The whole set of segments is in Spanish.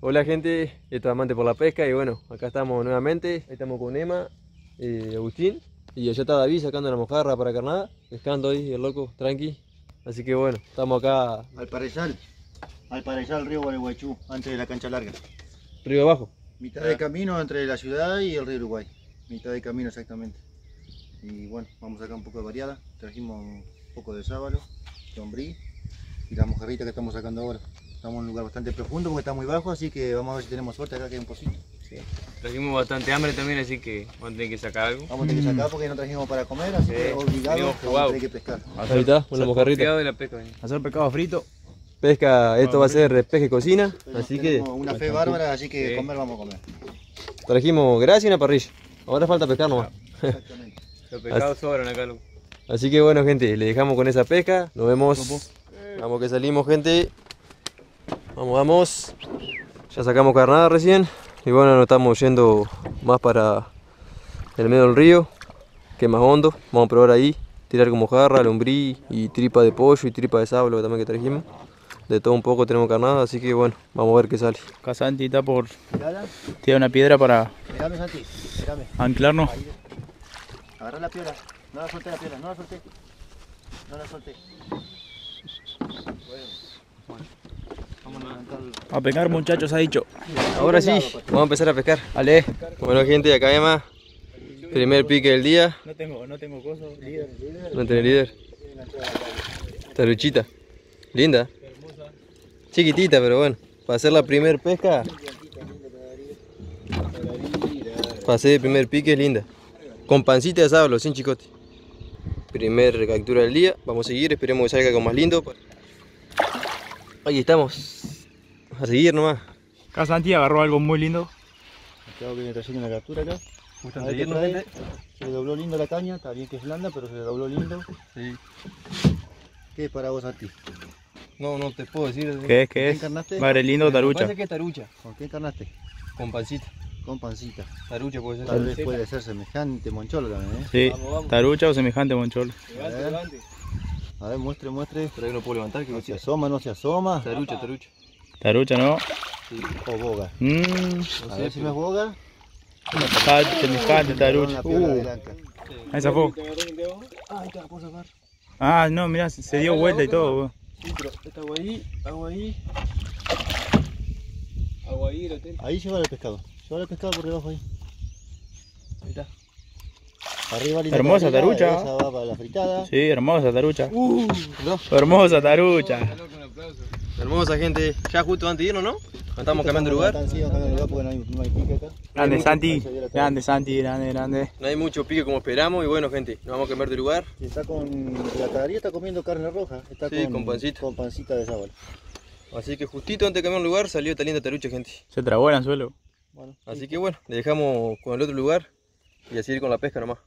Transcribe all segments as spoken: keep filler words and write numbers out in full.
Hola gente, esto es Amante por la Pesca y bueno, acá estamos nuevamente, ahí estamos con Emma, eh, Agustín y allá está David sacando la mojarra para carnada, pescando ahí el loco, tranqui. Así que bueno, estamos acá al Parezal, al Parezal, río Gualeguaychú, antes de la cancha larga. Río Abajo. Mitad de camino entre la ciudad y el río Uruguay, mitad de camino exactamente. Y bueno, vamos acá un poco de variada, trajimos un poco de sábalo, chombrí y la mojarrita que estamos sacando ahora. Estamos en un lugar bastante profundo porque está muy bajo, así que vamos a ver si tenemos suerte acá que hay un pocito. Sí. Trajimos bastante hambre también, así que vamos a tener que sacar algo. Vamos a tener que sacar porque no trajimos para comer, así Sí. que obligado vamos a tener que pescar. Ahí está, una mojarrita. De la pesca, Hacer pescado frito. Pesca, esto va a ser pesca y cocina, Pero así que tenemos una fe bárbara, así que Sí. comer vamos a comer. trajimos grasa y una parrilla. Ahora falta pescar nomás. Exactamente. Los pescados sobran acá, loco. Así que bueno gente, le dejamos con esa pesca, nos vemos. Vamos que salimos gente. Vamos, vamos. Ya sacamos carnada recién. Y bueno, nos estamos yendo más para el medio del río, que es más hondo. Vamos a probar ahí, tirar con mojarra, lombrí y tripa de pollo y tripa de sábalo también que trajimos. De todo un poco tenemos carnada, así que bueno, vamos a ver qué sale. Acá Santi está por Mirala, tirar una piedra para mirame Santi, mirame. anclarnos. Ahí. Agarrá la piedra, no la solté la piedra, no la solté. No la solté. Bueno, vamos a levantar el... A pescar, muchachos, ha dicho. Ahora sí, vamos a empezar a pescar. Ale. Bueno gente, acá Emma, primer pique del día. No tengo, no tengo cosas, líder. No tiene líder. Taruchita. Linda. Chiquitita, pero bueno. Para hacer la primer pesca. Para hacer el primer pique es linda. Con pancita de sábalo, sin chicote. Primer captura del día. Vamos a seguir, esperemos que salga algo más lindo. Ahí estamos. A seguir nomás. Acá Santi agarró algo muy lindo. Acá viene trayendo una captura acá. ¿Gustan Ahí te seguirnos, trae. gente? Se le dobló lindo la caña, está bien que es blanda, pero se le dobló lindo. Sí. ¿Qué es para vos a ti? No, no te puedo decir. ¿Qué es? ¿Con ¿Qué qué es? encarnaste? Madre lindo, tarucha. Parece que es tarucha. ¿Con qué encarnaste? Con pancita. Con pancita. Tarucha puede ser. Tal vez puede ser semejante moncholo también, ¿eh? Sí, Vamos, vamos. tarucha o semejante moncholo. A ver, a ver, muestre, muestre. Pero ahí no puedo levantar. Que No se asoma, no se asoma. Tarucha, tarucha. Tarucha, ¿no? O boga. Mmm, A ver si no es boga. semejante tarucha. La piedra de Uh, blanca. ahí zafó. Ay, te la puedo sacar. Ah, no, mirá, se se dio vuelta y todo, weón. Sí, pero esta agua ahí, agua ahí. Agua ahí, lo tengo. Ahí lleva el pescado. Lleva el pescado por debajo ahí. Ahí está. Arriba linda Hermosa parrilla, tarucha. Esa va para la fritada. Sí, hermosa tarucha. Uh, no. Hermosa tarucha. Hermosa gente. Ya justo antes de irnos, ¿no? Estamos cambiando de lugar. Sí, estamos cambiando de lugar porque no hay, no hay pique acá. Grande Santi, grande Santi, grande, grande. No hay mucho pique como esperamos y bueno gente, nos vamos a cambiar de lugar. Y está con... La cadaría está comiendo carne roja. Está Sí, con, con pancita. Con pancita de sábalo. Así que justito antes de cambiar de lugar salió esta linda tarucha gente. Se trabó el anzuelo. Bueno, Así que bueno, le dejamos con el otro lugar y a seguir con la pesca nomás.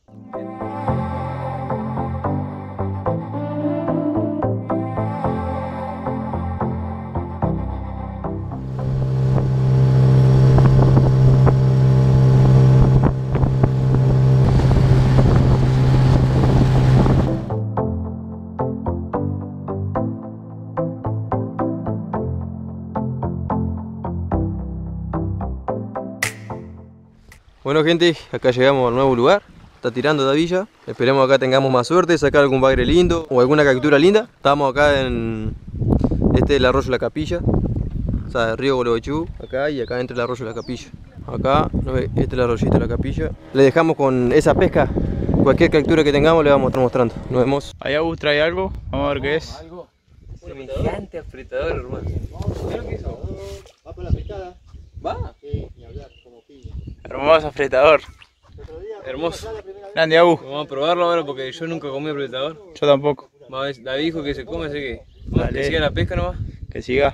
Bueno gente, acá llegamos al nuevo lugar. Está tirando Davilla. Esperemos acá tengamos más suerte, sacar algún bagre lindo o alguna captura linda. Estamos acá en este es el arroyo La Capilla. O sea, el río Gualeguaychú, acá y acá entre el arroyo La Capilla. Acá, este es el arroyito La Capilla. Le dejamos con esa pesca. Cualquier captura que tengamos le vamos a estar mostrando. Nos vemos. Ahí Agus trae algo, vamos a ver qué es. Algo semejante apretador, hermano. ¿Qué que eso? va para la fritada. Va. Sí, ni hablar, como piña. Hermoso apretador. Otro día, Hermoso. la primera vez. Grande Agus. Vamos a probarlo ahora porque yo nunca comí apretador. Yo tampoco. Vamos a ver, David dijo que se come, así que vamos a Dale. que siga la pesca nomás. Que siga.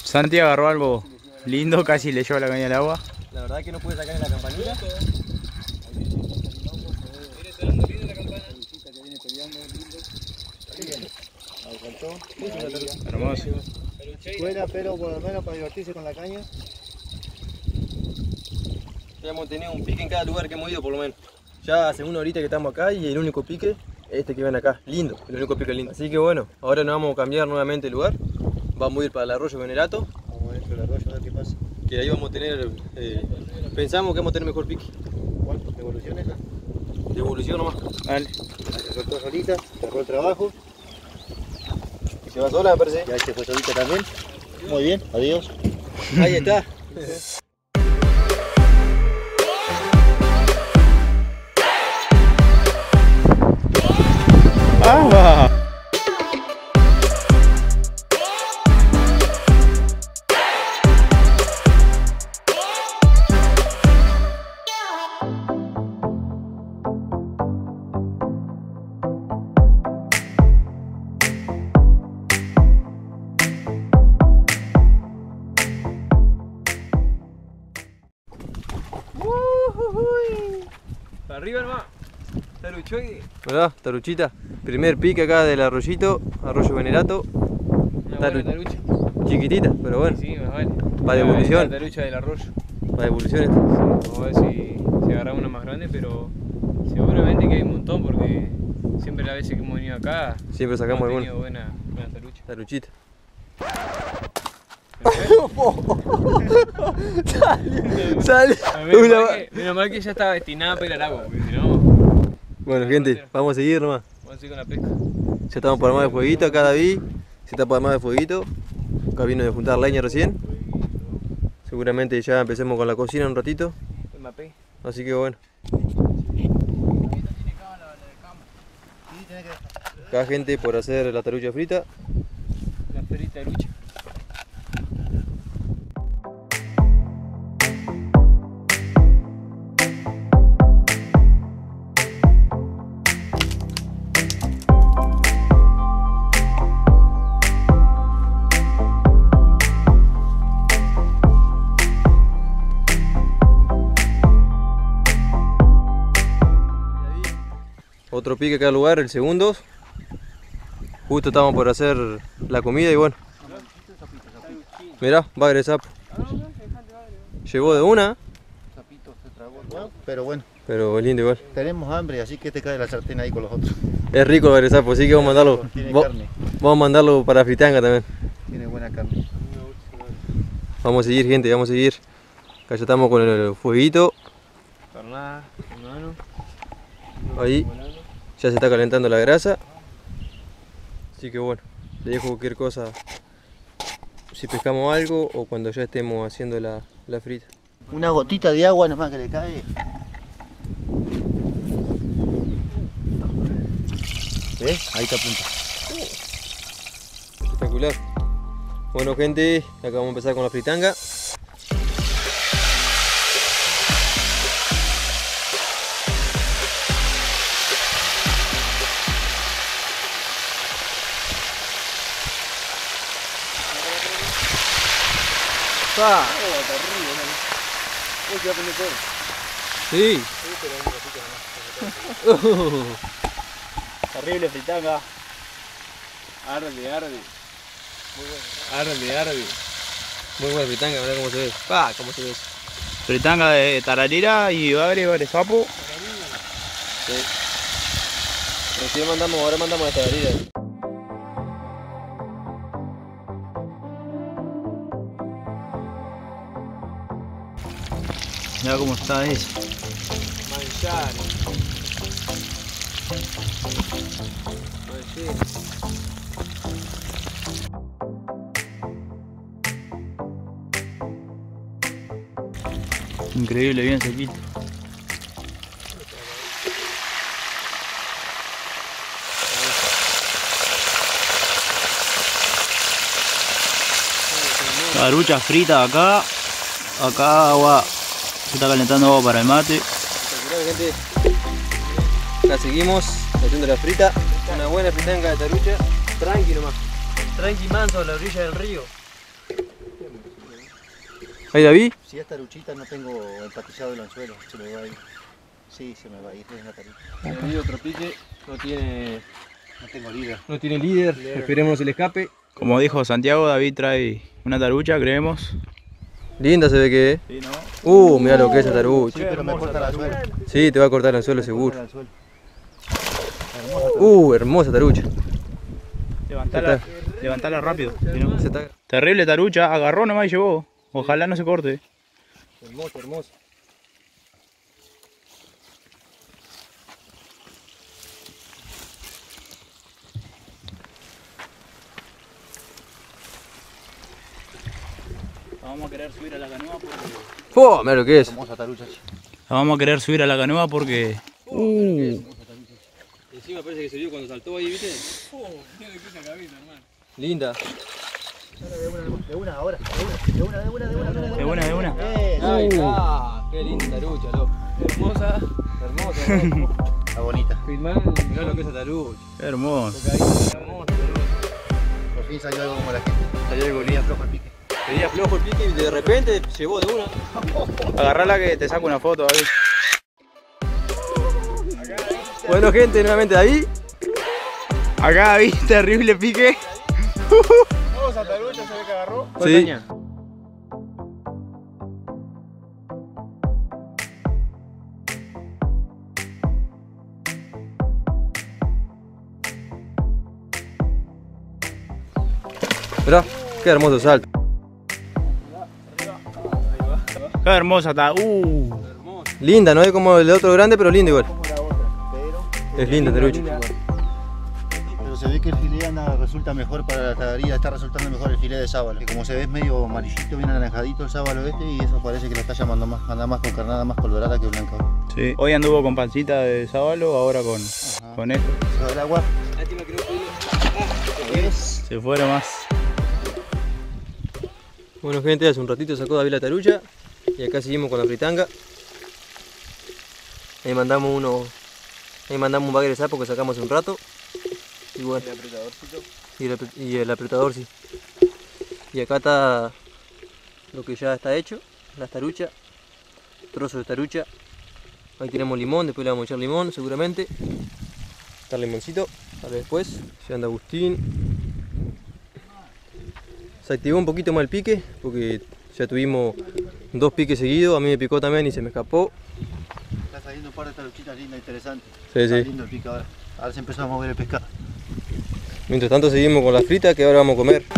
Santi agarró algo lindo, casi le lleva la caña al agua. La verdad que no pude sacar en la campanita. Hermoso. Fuera, pero por lo menos para divertirse con la caña. Ya hemos tenido un pique en cada lugar que hemos ido por lo menos. Ya hace una horita que estamos acá y el único pique es este que ven acá, lindo, el único pique lindo. Así que bueno, ahora nos vamos a cambiar nuevamente el lugar. Vamos a ir para el arroyo Venerato. Vamos dentro del arroyo a ver qué pasa. Que ahí vamos a tener, eh, pensamos que vamos a tener mejor pique. ¿Cuál? ¿Devolución esa? Devolución nomás. Dale. Se soltó solita, cerró el trabajo. Se va sola me parece. Ya se fue solita también. Muy bien, adiós. Ahí está. ¡Ah! Para arriba nomás. Taruchoide. ¿Verdad? Taruchita. Primer pique acá del arroyito, arroyo Venerato. Una Taru- buena tarucha. Chiquitita, pero bueno. Sí, más vale. Para devolución. La tarucha del arroyo. Para devolución esta. Vamos a ver si, si agarramos una más grande, pero seguramente que hay un montón porque siempre las veces que hemos venido acá Siempre sacamos hemos alguna. tenido buena, buena tarucha. Taruchita. Sale. Menos, Una- mal que, menos mal que ya estaba destinada a pelar agua, porque si no, Bueno gente, vamos a seguir nomás. vamos a seguir con la pesca. Ya estamos por armar de fueguito, acá David se está por armar de fueguito. Acá vino de juntar leña recién. Seguramente ya empecemos con la cocina un ratito. El mapé. Así que bueno. Acá gente por hacer la tarucha frita. La ferita de lucha. Otro pique acá al lugar, el segundo. Justo estamos por hacer la comida y bueno. Mirá, bagre de sapo. Llegó de una, Sapito se tragó todo, pero bueno, pero lindo igual. tenemos hambre, así que te cae la sartén ahí con los otros. Es rico el bagre de sapo, así que vamos a mandarlo. Tiene va- carne, Vamos a mandarlo para fritanga también. tiene buena carne. Vamos a seguir gente, vamos a seguir. Acá ya estamos con el fueguito. Carnada, hermano. Ahí ya se está calentando la grasa. Así que bueno, le dejo cualquier cosa si pescamos algo o cuando ya estemos haciendo la, la frita. Una gotita de agua nomás que le cae. ¿Ves? Ahí está a punto. Espectacular. Bueno gente, acá vamos a empezar con la fritanga. ¡Pa! Sí. Terrible fritanga. Arde, arde. Arde, arde. Muy buena fritanga, mirá cómo se ve. ¡Pa! ¿Cómo se ve eso? Fritanga de tararira y bagre, bagre sapo. Sí. Recién mandamos, ahora mandamos la tabarira. Mira cómo está eso. Manchar. Increíble, bien sequito. Tarucha frita acá. Acá agua. Se está calentando agua para el mate. Espectacular, gente. Acá seguimos haciendo la frita. Una buena fritanga de tarucha. Tranqui nomás. Tranqui manso a la orilla del río. ¿Ahí David? Si es taruchita no tengo empatizado el anzuelo, se me va a ir. Sí, se me va a ir, es una tarucha. David otro pique, no tiene, No tengo líder. no tiene líder, esperemos el escape. Como dijo Santiago, David trae una tarucha, creemos. Linda se ve que es. Sí, ¿no? Uh, mira lo que es esa tarucha. Sí, pero me corta el anzuelo. Sí, te va a cortar el anzuelo Me seguro. corta el anzuelo. Hermosa tarucha. Uh, hermosa tarucha. Levantala, levantala rápido. si no- Se está... Terrible tarucha, agarró nomás y llevó. Ojalá no se corte. Hermosa, hermosa. Vamos a querer subir a la canoa porque... ¡Oh! Mira lo que es. Hermosa tarucha. Vamos a querer subir a la canoa porque... Uh. Encima parece que se vio cuando saltó ahí, ¿viste? Linda. De una ahora, de una, de una, de una, de una. De una, de una. Ahí está. Qué linda tarucha, loco. Hermosa. Hermosa, hermosa. Está bonita. Filmar. Mirá lo que es esa tarucha. Qué hermoso. Por fin salió algo como la gente. Salió algo lindo. Flojo el pique. Tenía flojo el pique y de repente llevó de una. Agarrala que te saco una foto, David. Bueno gente, nuevamente David. Acá David, terrible pique. Vamos a tarucha, se ve que agarró. Sí. Mirá, qué hermoso salto. Qué hermosa está. Uh. Linda, no es como el otro grande, pero linda igual. Como la otra, pero Es linda tarucha. Pero se ve que el filé anda, resulta mejor para la tadería, está resultando mejor el filé de sábalo. Que como se ve es medio amarillito, bien anaranjadito el sábalo este y eso parece que lo está llamando más, anda más con carnada más colorada que blanca. Sí. Hoy anduvo con pancita de sábalo, ahora con, Ajá. con esto. Se va el agua. Se fueron más. Bueno gente, hace un ratito sacó David la tarucha y acá seguimos con la fritanga. Ahí mandamos uno, ahí mandamos un bagre de sapo que sacamos hace un rato. Y bueno, El apretadorcito. y el, apre- y el apretador sí. Y acá está lo que ya está hecho, las taruchas, trozos de tarucha. Ahí tenemos limón, después le vamos a echar limón seguramente. Está el limoncito, para después. Ya anda Agustín. Se activó un poquito más el pique, porque ya tuvimos dos piques seguidos, a mí me picó también y se me escapó. Está saliendo un par de taruchitas lindas, interesantes. Sí, Está sí. lindo el pique ahora. Ahora se empezó a mover el pescado. Mientras tanto seguimos con la frita que ahora vamos a comer.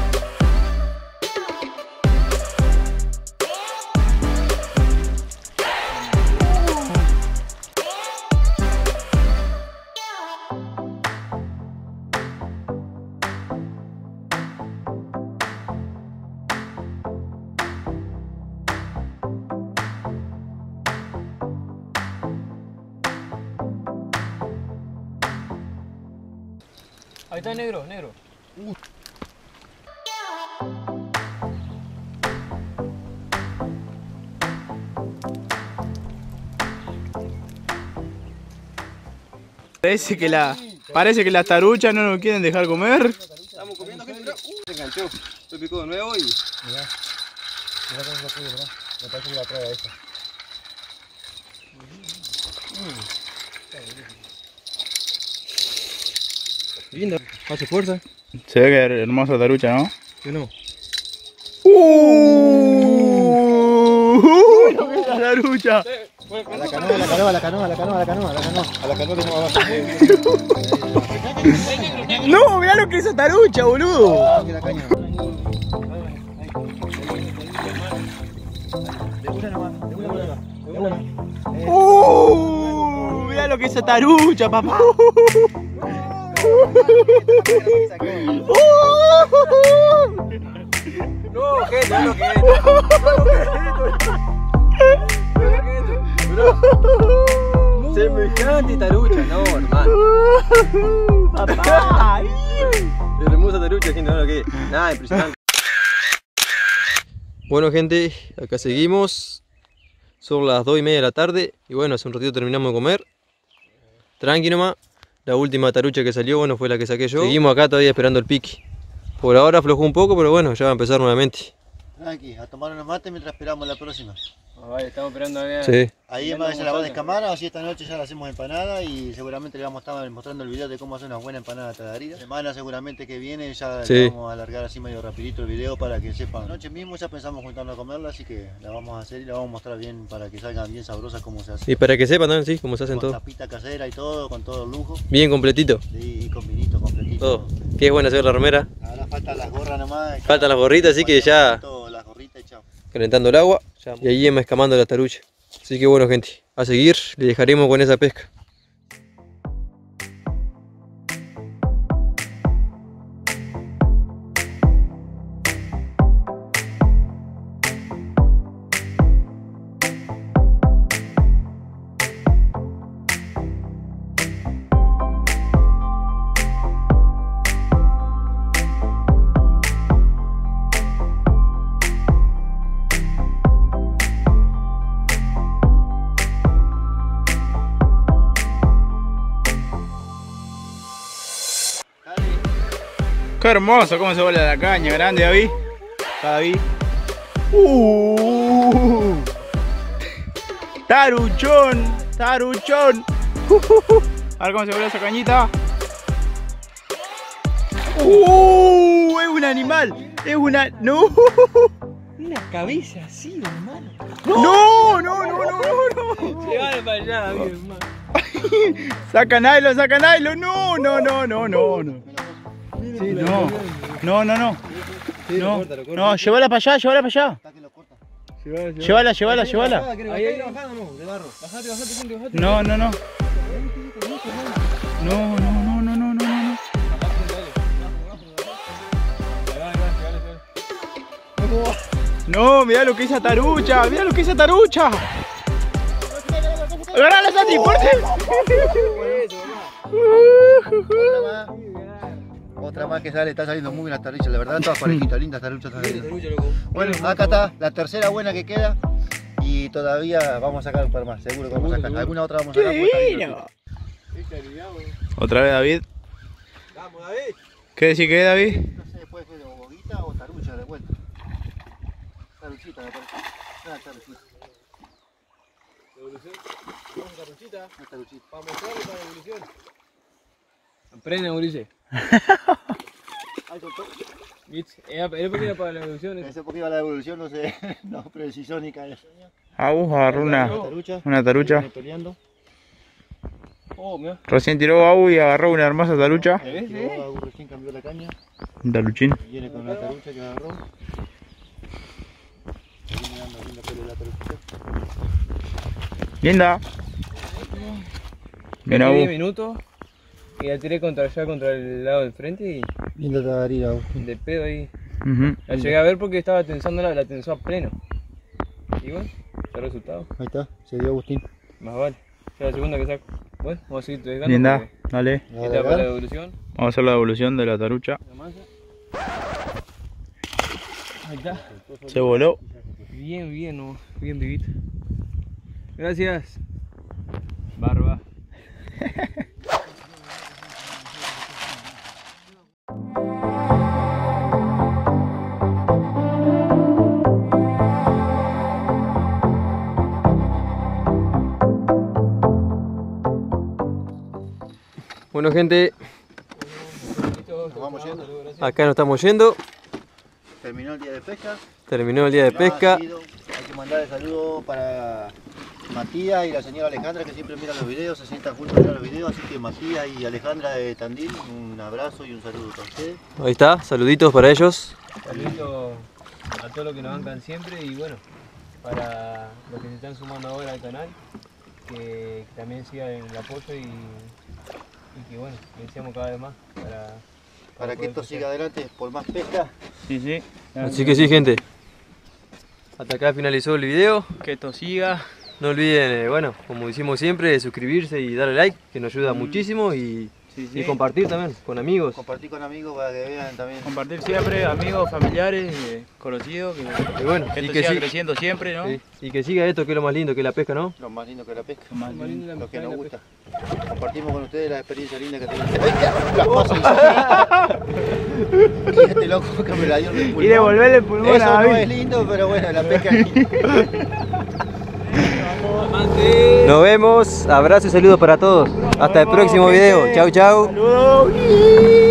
Ahí está negro, negro. Parece que la, parece que las taruchas no nos quieren dejar comer. Estamos comiendo, gente, mirá. Uh, se enganchó. Se picó de nuevo y... Mirá. Mirá cómo lo pude, mirá. Me parece que la trae a esta. Linda, hace fuerza. Se ve que es hermosa tarucha, ¿no? ¿Sí o no? ¡Uh! ¡Lo que es la tarucha! A la canoa, a la canoa, a la canoa, a la canoa, a la canoa, a la canoa. A la canoa que tengo abajo. ¡No! ¡Mirá lo que es esa tarucha, boludo! Ah, que la caña. De una nomás, de una nomás. De una nomás. ¡Uh! ¡Mirá lo que es esa tarucha, papá! No, gente, no lo que es. Semejante tarucha, no, hermano. ¡Papá! Hermosa tarucha, gente, no lo que es. Nada, impresionante. Bueno, gente, acá seguimos. Son las dos y media de la tarde. Y bueno, hace un ratito terminamos de comer. Tranqui nomás. La última tarucha que salió, bueno, fue la que saqué yo. Seguimos acá todavía esperando el pique. Por ahora aflojó un poco, pero bueno, ya va a empezar nuevamente. Tranqui, a tomar unos mates mientras esperamos la próxima. Ah, vale, estamos esperando acá. Sí. Ahí en vez se la van a descamar, así esta noche ya la hacemos empanada y seguramente le vamos a estar mostrando el video de cómo hacer una buena empanada tadarida. Semana seguramente que viene ya Sí. le vamos a alargar así medio rapidito el video para que sepan. Anoche mismo ya pensamos juntarnos a comerla, así que la vamos a hacer y la vamos a mostrar bien para que salgan bien sabrosas como se hace. Y para que sepan también, sí, cómo se hacen Con todo. tapita casera y todo, con todo el lujo. Bien completito. Sí, y con vinito completito. Todo. Qué bueno hacer la remera. Ahora faltan las gorras nomás. Faltan las gorritas, así que ya Las gorritas y chao. calentando el agua. Y ahí Emma escamando la tarucha. Así que bueno, gente, a seguir, le dejaremos con esa pesca. Qué hermoso cómo se vuela la caña, grande David. Está David. Uh, taruchón, taruchón. Uh, uh, uh. A ver cómo se vuela esa cañita. Uh, es un animal, es una. No, Una cabeza así, hermano. no, no, no, no, no. Llegale para allá, David, hermano. Saca nylon, saca nylon. No, no, no, no, no, no. No, no, no, no. No, no, llévala para allá, llévala para allá. Llévala, llévala, llévala. Ahí, ahí, bajando, no, de barro. Bajate, bajate, gente, bajate. No, no, no. No, no, no, no, no, no, no. No, mirá lo que es esa tarucha, mirá lo que es esa tarucha. Agarrala, Santi, fuerte. Otra más que sale, está saliendo muy bien las taruchas, la verdad, todas parejitas, lindas taruchas. Bueno, acá está la tercera buena que queda y todavía vamos a sacar un par más, seguro que vamos a sacar. Alguna otra vamos a sacar. Otra vez David. Vamos, David. ¿Qué decís que es, David? No sé, puede ser de boguita o tarucha de vuelta. Taruchita me parece. Ah, taruchita. ¿Devolución? Vamos, taruchita. Una taruchita. Para mostrarle para devolución. Aprende, Mauricio. Ahí soltó. ¿Viste? Era porque era para la evolución. Ese porque iba la devolución, no sé, no precisó ni caer. Agus agarró una, tarucha. una tarucha. Viene peleando. Oh, mira. Recién tiró Agus y agarró una hermosa tarucha. ¿Me ves? Tiró, Agus recién cambió la caña. Un taruchín. Viene con la tarucha que agarró. Viene dando linda pelea la taruchita. Linda. Bien, diez Agus. minutos y la tiré contra allá, contra el lado del frente y Linda tadarida, Agus. de pedo ahí. Ujú. La llegué a ver porque estaba tensando la, la tensó a pleno. Y bueno, el resultado. Ahí está, se dio Agustín. Más vale. Ya la segunda que saco. Bueno, vamos a seguir dejando. Linda. Dale. Esta es para la devolución. Vamos a hacer la devolución de la tarucha. La masa. Ahí está. Se voló. Bien, bien, no, bien vivito. Gracias. Barba. Bueno, gente, Nos vamos yendo. acá nos estamos yendo. Terminó el día de pesca. Terminó el día de No, pesca. ha sido- Hay que mandar el saludo para Matías y la señora Alejandra que siempre miran los videos, se sientan juntos a mirar los videos. Así que Matías y Alejandra de Tandil, un abrazo y un saludo para ustedes. Ahí está, saluditos para ellos. Saludito a todos los que nos bancan siempre y bueno, para los que se están sumando ahora al canal, que también sigan el apoyo y, y que bueno, que deseamos cada vez más para, Para que poder esto crecer. siga adelante por más pesca. Sí, sí. Así que sí, gente. Hasta acá finalizó el video. Que esto siga. No olviden, eh, bueno, como decimos siempre, de suscribirse y darle like, que nos ayuda muchísimo. Y Sí, sí. Y compartir también con amigos. Compartir con amigos para que vean también. Compartir siempre, amigos, familiares, eh, conocidos, que, Y bueno, que y esto que, siga sí- creciendo siempre, ¿no? sí, y que siga esto, que es lo más lindo, que es la pesca, ¿no? Lo más lindo que es la pesca. Más Más lindo la Lo que pesca nos y la gusta. Compartimos con ustedes la experiencia linda que tenemos. ¡Ay, la Y este loco que me la dio del pulmón. Y devolverle el pulmón Eso a no David. es lindo, pero bueno, la pesca es linda. Nos vemos, abrazo y saludos para todos. Hasta el próximo video. Chau, chau. Saludos.